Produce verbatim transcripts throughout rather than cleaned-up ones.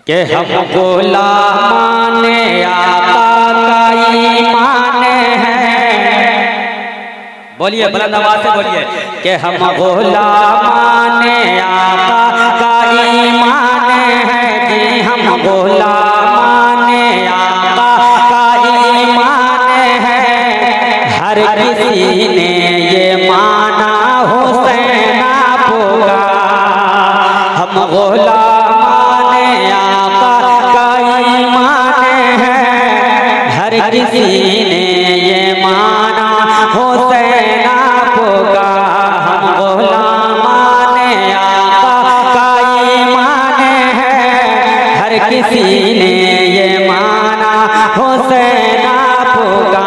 के हम गुलामाने आका का ईमान है। बोलिए बुलंद आवाज से बोलिए कि हम गुलामाने आका का ईमान है जी, हम गुलामाने आका का ईमान है। हर किसी ने ये माना हुसैन आपका, हम गुलामाने आका का ईमान है। हर किसी ने ये माना हुसैन आपका, हम गुलामाने आका का ईमान है। हर किसी ने ये माना हुसैन आपका।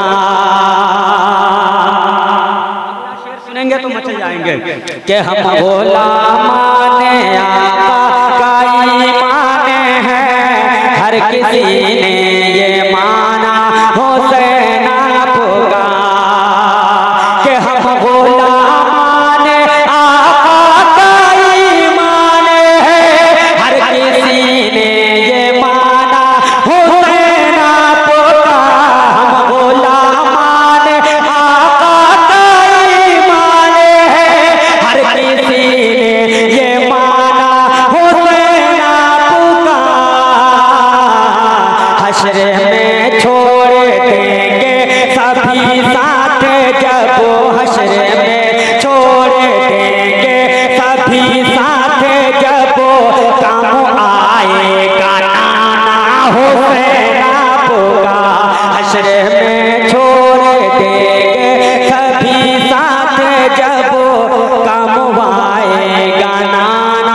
सुनेंगे तो मचल जाएंगे कि हम गुलामाने आका का ईमान है। हर किसी ने ये माना हुसैन आपका, कि हम गुलामाने आका का ईमान है। हर किसी ने ये माना हुसैन आपका, हम गुलामाने आका का ईमान है। हर किसी ने ये माना हुसैन आपका। हश्र में छोड़ देंगे सभी साथ जब, हश्र में छोड़ देंगे सभी साथ जब, काम आएगा नाना हुसैन आपका। हश्र में छोड़ देंगे सभी साथ जब, काम आएगा नाना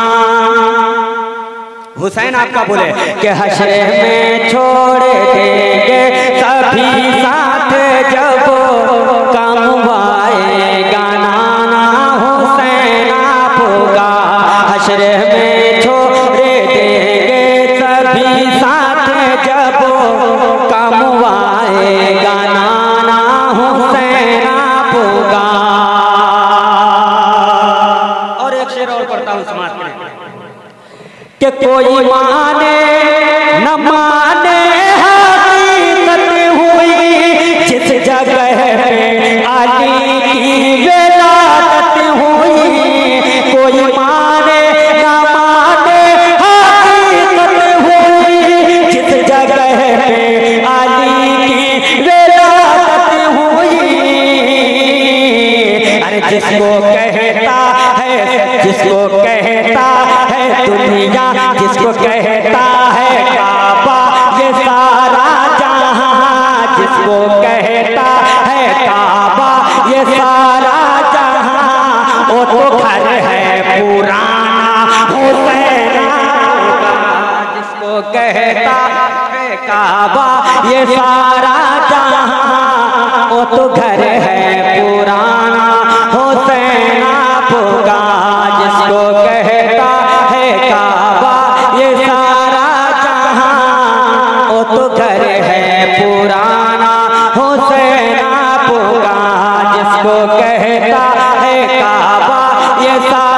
हुसैन आपका। बोले कि हश्र में छोड़ देंगे सभी साथ जब, काम आएगा नाना हुसैन आपका। हश्र में छोड़ देंगे सभी साथ जब, काम आएगा नाना हुसैन आपका। और एक शेर और पढ़ता हूँ समाज में कि कोई माने न माने हकीकत हुई जिस जगह पे अली की विलादत हुई। कोई माने न माने हकीकत हुई जिस जगह पे अली की विलादत हुई। अरे जिसको कहता है, जिसको कहता है दुनिया, जिसको कहता है काबा ये सारा जहां, जिसको कहता है काबा ये सारा जहां, वो तो घर है पुराना हुसैन आपका। जिसको कहता है काबा ये सारा जहां, वो तो घर है पुराना हुसैन आपका। जिसको कहता है काबा ये सारा जहां, वो तो घर है पुराना हुसैन आपका। जिसको कहता है काबा ये सारा